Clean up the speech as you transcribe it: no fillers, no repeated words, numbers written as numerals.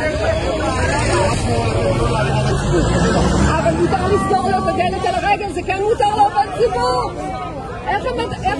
אבל מותר לסגור לו את הדלת על הרגל, זה כן מותר לעובד ציבור. איך